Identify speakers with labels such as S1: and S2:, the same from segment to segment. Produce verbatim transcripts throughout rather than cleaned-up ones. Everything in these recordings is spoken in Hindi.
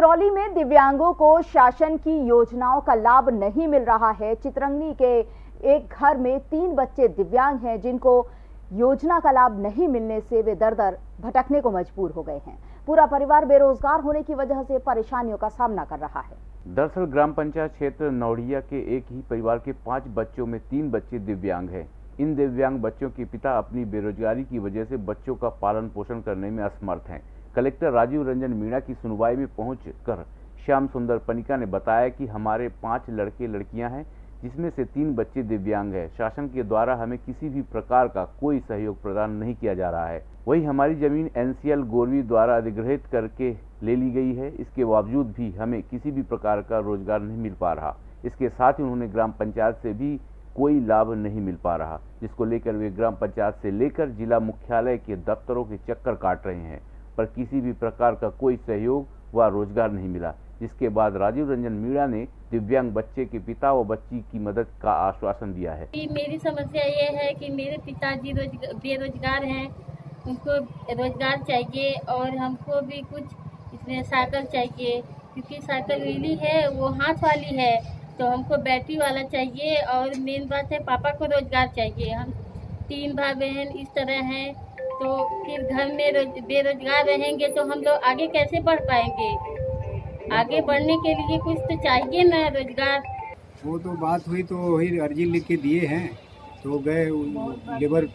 S1: सिंगरौली में दिव्यांगों को शासन की योजनाओं का लाभ नहीं मिल रहा है। चितरंगी के एक घर में तीन बच्चे दिव्यांग हैं जिनको योजना का लाभ नहीं मिलने से वे दर दर भटकने को मजबूर हो गए हैं। पूरा परिवार बेरोजगार होने की वजह से परेशानियों का सामना कर रहा है।
S2: दरअसल ग्राम पंचायत क्षेत्र नौड़िया के एक ही परिवार के पांच बच्चों में तीन बच्चे दिव्यांग हैं। इन दिव्यांग बच्चों के पिता अपनी बेरोजगारी की वजह से बच्चों का पालन पोषण करने में असमर्थ हैं। कलेक्टर राजीव रंजन मीणा की सुनवाई में पहुंचकर श्याम सुंदर पनिका ने बताया कि हमारे पांच लड़के लड़कियां हैं, जिसमें से तीन बच्चे दिव्यांग हैं। शासन के द्वारा हमें किसी भी प्रकार का कोई सहयोग प्रदान नहीं किया जा रहा है। वहीं हमारी जमीन एनसीएल गोरवी द्वारा अधिग्रहित करके ले ली गई है। इसके बावजूद भी हमें किसी भी प्रकार का रोजगार नहीं मिल पा रहा। इसके साथ ही उन्होंने ग्राम पंचायत से भी कोई लाभ नहीं मिल पा रहा, जिसको लेकर वे ग्राम पंचायत से लेकर जिला मुख्यालय के दफ्तरों के चक्कर काट रहे हैं, पर किसी भी प्रकार का कोई सहयोग व रोजगार नहीं मिला। जिसके बाद राजीव रंजन मीणा ने दिव्यांग बच्चे के पिता व बच्ची की मदद का आश्वासन दिया है।
S3: मेरी समस्या ये है कि मेरे पिताजी बेरोजगार हैं, उनको रोजगार चाहिए और हमको भी कुछ इसमें साइकिल चाहिए, क्योंकि साइकिल रीली है वो हाथ वाली है, तो हमको बैटरी वाला चाहिए। और मेन बात है पापा को रोजगार चाहिए। हम तीन भाई बहन इस तरह हैं, तो फिर घर में बेरोजगार रहेंगे तो हम लोग आगे कैसे बढ़ पाएंगे? आगे बढ़ने के लिए कुछ तो चाहिए ना रोजगार।
S4: वो तो बात हुई तो वही अर्जी लिख के दिए हैं, तो गए लेबर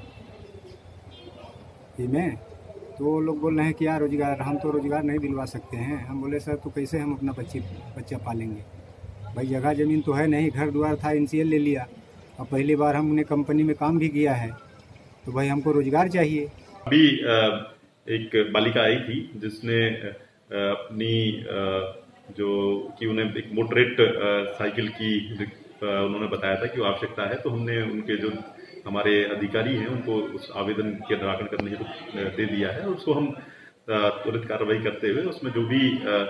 S4: में, तो वो लोग बोल रहे हैं कि यार रोजगार हम तो रोजगार नहीं दिलवा सकते हैं। हम बोले सर तो कैसे हम अपना बच्ची बच्चा पालेंगे? भाई जगह ज़मीन तो है नहीं, घर द्वार था एनसीएल ले लिया, और पहली बार हमने कंपनी में काम भी किया है, तो भाई हमको रोजगार चाहिए।
S5: अभी एक बालिका आई थी जिसने अपनी जो कि उन्हें एक मोटरेट साइकिल की उन्होंने बताया था कि वो आवश्यकता है, तो हमने उनके जो हमारे अधिकारी हैं उनको उस आवेदन के निराकरण करने हेतु दे दिया है। और उसको हम त्वरित कार्रवाई करते हुए उसमें जो भी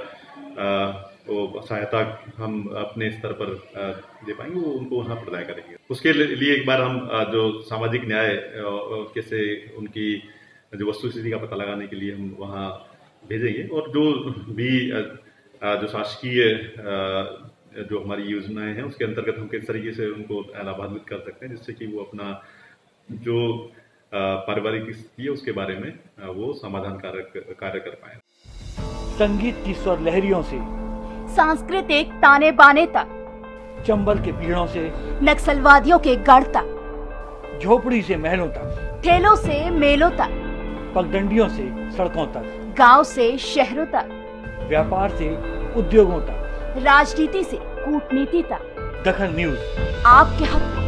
S5: वो सहायता हम अपने स्तर पर दे पाएंगे वो उनको वहाँ प्रदान करेंगे। उसके लिए एक बार हम जो सामाजिक न्याय कैसे उनकी जो वस्तु स्थिति का पता लगाने के लिए हम वहाँ भेजेंगे, और जो भी जो शासकीय जो हमारी योजनाएं हैं उसके अंतर्गत हम किस तरीके से उनको लाभान्वित कर सकते हैं, जिससे कि वो अपना जो पारिवारिक स्थिति है उसके बारे में वो समाधान कार्य कार्य कर पाए।
S6: संगीत की स्वर लहरियों से
S1: सांस्कृतिक ताने बाने तक,
S6: चंबल के पीड़ों से
S1: नक्सलवादियों के गढ़ तक,
S6: झोपड़ी से महलों तक,
S1: ठेलों से मेलों तक,
S6: पगडंडियों से सड़कों तक,
S1: गांव से शहरों तक,
S6: व्यापार से उद्योगों तक,
S1: राजनीति से कूटनीति तक,
S6: दखल न्यूज
S1: आपके हक में।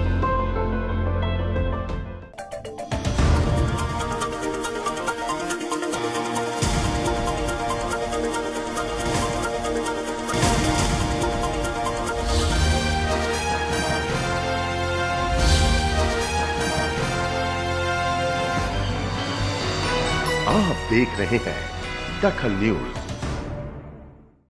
S7: आप देख रहे हैं दखल न्यूज।